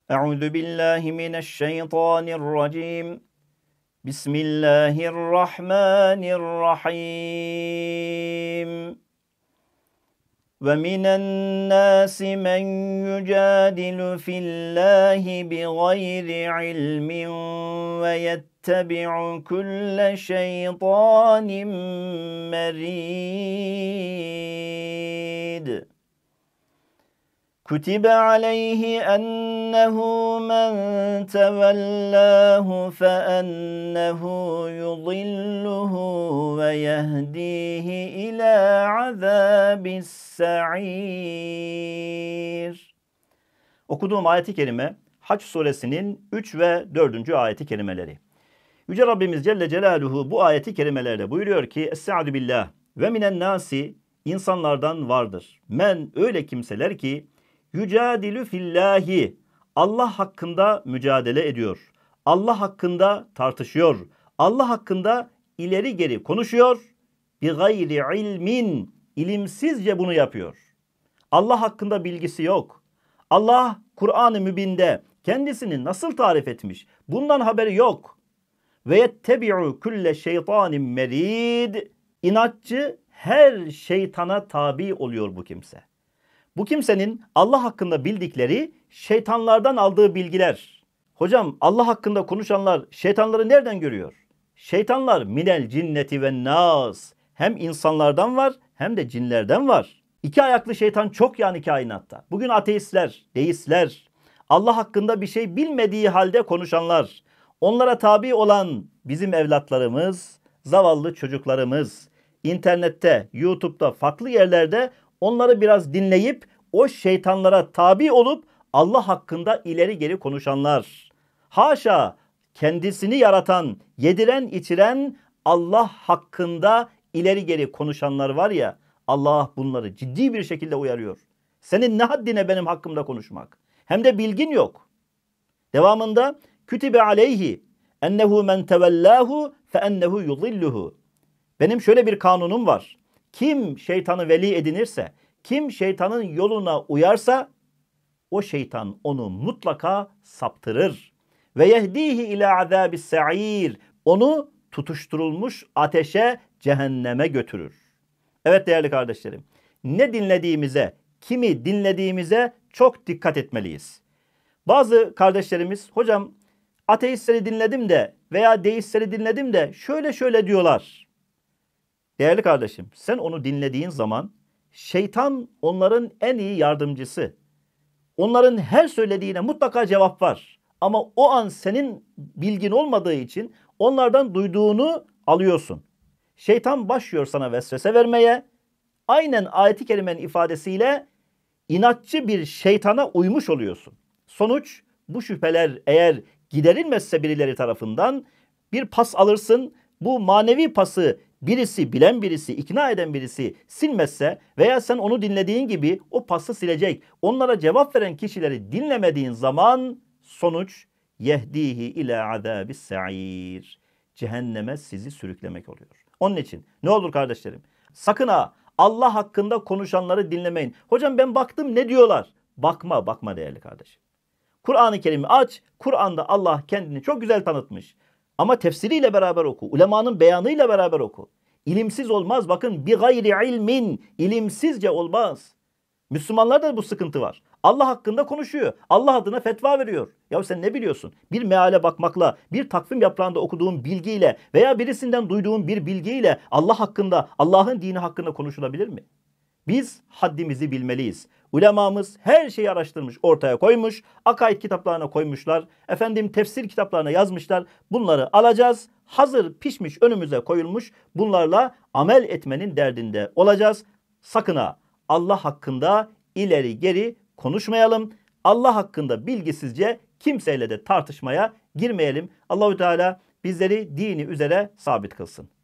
Euzu billahi mineşşeytanirracim. Bismillahirrahmanirrahim. Ve minen nâsi men yücadilu fillâhi bighayri ilmin ve yettebi'u kulle şeytanin merid. Kutibe aleyhi ennehu men tevellâhu fe ennehu yudilluhu ve yehdihi ilâ azâbis sa'ir. Okuduğum ayet-i kerime Hac suresinin 3 ve 4. ayet-i kerimeleri. Yüce Rabbimiz Celle Celaluhu bu ayet-i kerimelerde buyuruyor ki Estaizu billah ve minen nasi, insanlardan vardır. Men, öyle kimseler ki yücadilü fillahi, Allah hakkında mücadele ediyor. Allah hakkında tartışıyor. Allah hakkında ileri geri konuşuyor. Bi gayri ilmin, ilimsizce bunu yapıyor. Allah hakkında bilgisi yok. Allah Kur'an-ı Mübin'de kendisini nasıl tarif etmiş? Bundan haberi yok. Ve yettebi'u kulle şeytanin merid. İnatçı her şeytana tabi oluyor bu kimse. Bu kimsenin Allah hakkında bildikleri şeytanlardan aldığı bilgiler. Hocam, Allah hakkında konuşanlar şeytanları nereden görüyor? Şeytanlar minel cinneti ve nas. Hem insanlardan var hem de cinlerden var. İki ayaklı şeytan çok yani kainatta. Bugün ateistler, deistler, Allah hakkında bir şey bilmediği halde konuşanlar, onlara tabi olan bizim evlatlarımız, zavallı çocuklarımız, internette, YouTube'da, farklı yerlerde onları biraz dinleyip o şeytanlara tabi olup Allah hakkında ileri geri konuşanlar. Haşa, kendisini yaratan, yediren, içiren Allah hakkında ileri geri konuşanlar var ya, Allah bunları ciddi bir şekilde uyarıyor. Senin ne haddine benim hakkımda konuşmak? Hem de bilgin yok. Devamında kütübe aleyhi ennehu men tevellâhu fe ennehu yudilluhu. Benim şöyle bir kanunum var. Kim şeytanı veli edinirse, kim şeytanın yoluna uyarsa o şeytan onu mutlaka saptırır. Ve yehdihi ila azabis sa'ir. Onu tutuşturulmuş ateşe, cehenneme götürür. Evet değerli kardeşlerim, ne dinlediğimize, kimi dinlediğimize çok dikkat etmeliyiz. Bazı kardeşlerimiz, hocam ateistleri dinledim de veya deistleri dinledim de şöyle diyorlar. Değerli kardeşim, sen onu dinlediğin zaman şeytan onların en iyi yardımcısı. Onların her söylediğine mutlaka cevap var. Ama o an senin bilgin olmadığı için onlardan duyduğunu alıyorsun. Şeytan başlıyor sana vesvese vermeye. Aynen ayet-i kerimenin ifadesiyle inatçı bir şeytana uymuş oluyorsun. Sonuç, bu şüpheler eğer giderilmezse birileri tarafından bir pas alırsın. Bu manevi pası birisi, bilen birisi, ikna eden birisi silmezse veya sen onu dinlediğin gibi o pası silecek, onlara cevap veren kişileri dinlemediğin zaman sonuç yehdihi ila azabis sa'ir. Cehenneme sizi sürüklemek oluyor. Onun için ne olur kardeşlerim, sakın ha Allah hakkında konuşanları dinlemeyin. Hocam ben baktım ne diyorlar? Bakma değerli kardeşim. Kur'an-ı Kerim'i aç. Kur'an'da Allah kendini çok güzel tanıtmış. Ama tefsiriyle beraber oku. Ulemanın beyanıyla beraber oku. İlimsiz olmaz. Bakın bi gayri ilmin. İlimsizce olmaz. Müslümanlarda bu sıkıntı var. Allah hakkında konuşuyor. Allah adına fetva veriyor. Ya sen ne biliyorsun? Bir meale bakmakla, bir takvim yaprağında okuduğun bilgiyle veya birisinden duyduğun bir bilgiyle Allah hakkında, Allah'ın dini hakkında konuşulabilir mi? Biz haddimizi bilmeliyiz. Ulemamız her şeyi araştırmış, ortaya koymuş. Akaid kitaplarına koymuşlar. Efendim tefsir kitaplarına yazmışlar. Bunları alacağız. Hazır pişmiş önümüze koyulmuş. Bunlarla amel etmenin derdinde olacağız. Sakın ha Allah hakkında ileri geri konuşmayalım. Allah hakkında bilgisizce kimseyle de tartışmaya girmeyelim. Allahü Teala bizleri dini üzere sabit kılsın.